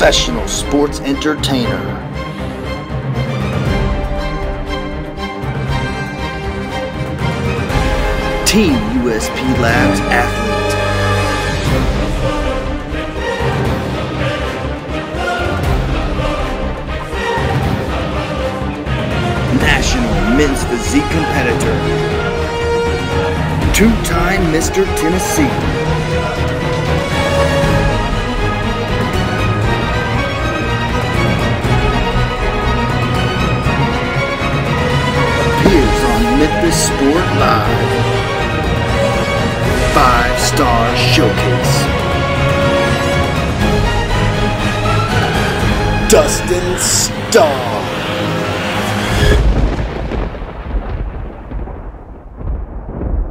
professional sports entertainer. Team USP Labs athlete. National men's physique competitor. Two-time Mr. Tennessee. Appears on Memphis Sport Live. 5-star showcase. Dustin Starr.